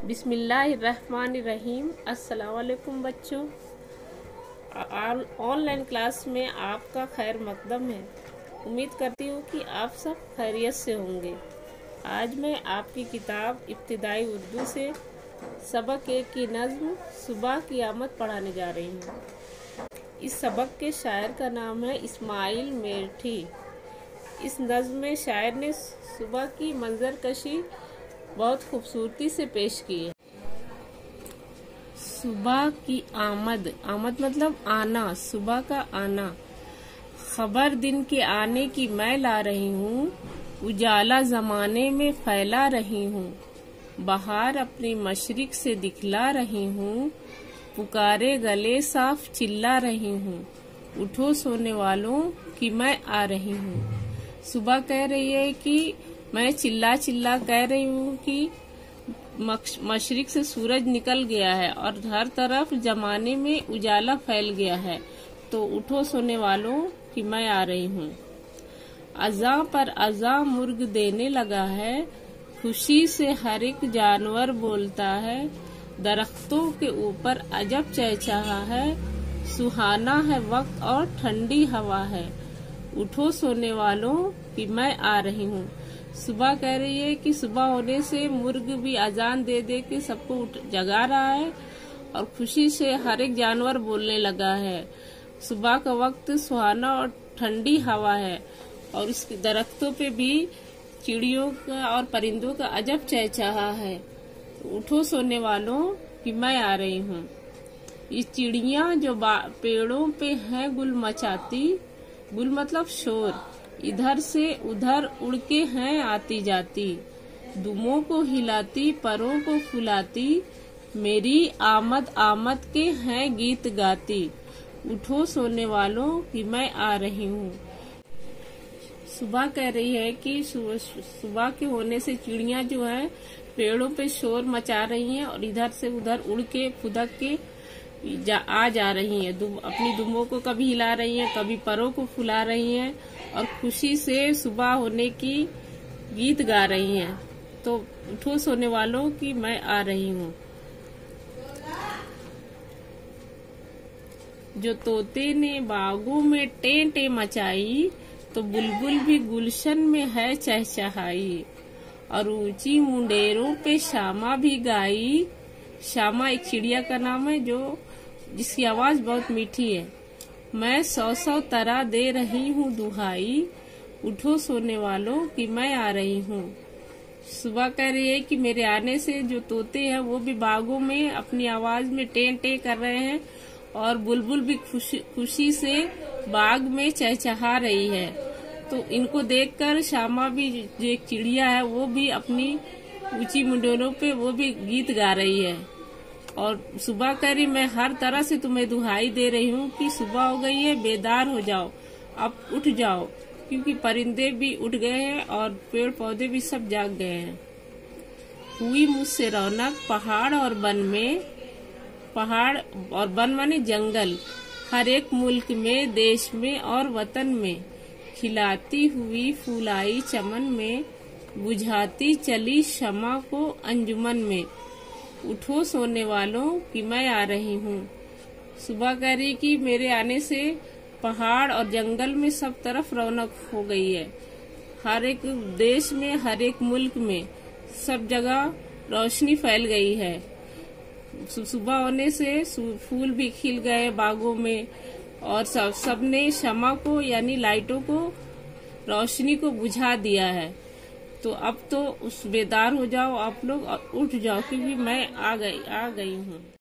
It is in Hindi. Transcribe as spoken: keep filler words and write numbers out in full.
बिस्मिल्लाहिर्रहमानिर्रहीम। अस्सलाम वालेकुम बच्चों, ऑनलाइन क्लास में आपका खैर मकदम है। उम्मीद करती हूँ कि आप सब खैरियत से होंगे। आज मैं आपकी किताब इब्तिदाई उर्दू से सबक एक की नज़्म सुबह की आमद पढ़ाने जा रही हूँ। इस सबक के शायर का नाम है इस्माइल मेरठी। इस नज़्म में शायर ने सुबह की मंजरकशी बहुत खूबसूरती से पेश की है। सुबह की आमद, आमद मतलब आना, सुबह का आना। खबर दिन के आने की मैं ला रही हूँ, उजाला जमाने में फैला रही हूँ। बहार अपनी मशरिक से दिखला रही हूँ, पुकारे गले साफ चिल्ला रही हूँ। उठो सोने वालों कि मैं आ रही हूँ। सुबह कह रही है कि मैं चिल्ला चिल्ला कह रही हूँ कि मशरिक से सूरज निकल गया है और हर तरफ जमाने में उजाला फैल गया है, तो उठो सोने वालों कि मैं आ रही हूँ। अज़ा पर अज़ा मुर्ग देने लगा है, खुशी से हर एक जानवर बोलता है। दरख्तों के ऊपर अजब चहचहा है, सुहाना है वक्त और ठंडी हवा है। उठो सोने वालों कि मैं आ रही हूँ। सुबह कह रही है कि सुबह होने से मुर्ग भी अजान दे दे के सबको जगा रहा है और खुशी से हर एक जानवर बोलने लगा है। सुबह का वक्त सुहाना और ठंडी हवा है और इस दरख्तों पे भी चिड़ियों का और परिंदों का अजब चहचहा है। तो उठो सोने वालों कि मैं आ रही हूँ। ये चिड़िया जो पेड़ों पे हैं गुल मचाती, गुल मतलब शोर, इधर से उधर उड़ के हैं आती जाती। दुमों को हिलाती परों को फुलाती, मेरी आमद आमद के हैं गीत गाती। उठो सोने वालों कि मैं आ रही हूँ। सुबह कह रही है कि सुबह के होने से चिड़िया जो है पेड़ों पे शोर मचा रही हैं और इधर से उधर उड़ के फुदक के जा, आ जा रही हैं। दुम, अपनी दुमों को कभी हिला रही हैं, कभी परों को फुला रही हैं और खुशी से सुबह होने की गीत गा रही हैं। तो उठो सोने वालों कि मैं आ रही हूँ। जो तोते ने बागों में टें टें मचाई, तो बुलबुल भी गुलशन में है चहचहाई। और ऊंची मुंडेरों पे शामा भी गाई। शामा एक चिड़िया का नाम है जो जिसकी आवाज बहुत मीठी है। मैं सौ सौ तरह दे रही हूँ दुहाई, उठो सोने वालों कि मैं आ रही हूँ। सुबह कह रही है कि मेरे आने से जो तोते हैं वो भी बागों में अपनी आवाज में टें टें कर रहे हैं और बुलबुल भी खुशी खुशी से बाग में चहचहा रही है। तो इनको देखकर शामा भी जो एक चिड़िया है वो भी अपनी ऊंची मुंडेरों पे वो भी गीत गा रही है। और सुबह कह रही मैं हर तरह से तुम्हें दुहाई दे रही हूँ कि सुबह हो गई है, बेदार हो जाओ, अब उठ जाओ, क्योंकि परिंदे भी उठ गए हैं और पेड़ पौधे भी सब जाग गए हैं। हुई मुझसे रौनक पहाड़ और वन में, पहाड़ और वन माने जंगल, हर एक मुल्क में, देश में और वतन में। खिलाती हुई फूलाई चमन में, बुझाती चली शमा को अंजुमन में। उठो सोने वालों कि मैं आ रही हूँ। सुबह कह रही कि मेरे आने से पहाड़ और जंगल में सब तरफ रौनक हो गई है। हर एक देश में, हर एक मुल्क में, सब जगह रोशनी फैल गई है। सुबह होने से फूल भी खिल गए बागों में और सब सबने शमा को यानी लाइटों को, रोशनी को बुझा दिया है। तो अब तो उस बेदार हो जाओ आप लोग और उठ जाओ, क्योंकि मैं आ गई आ गई हूँ।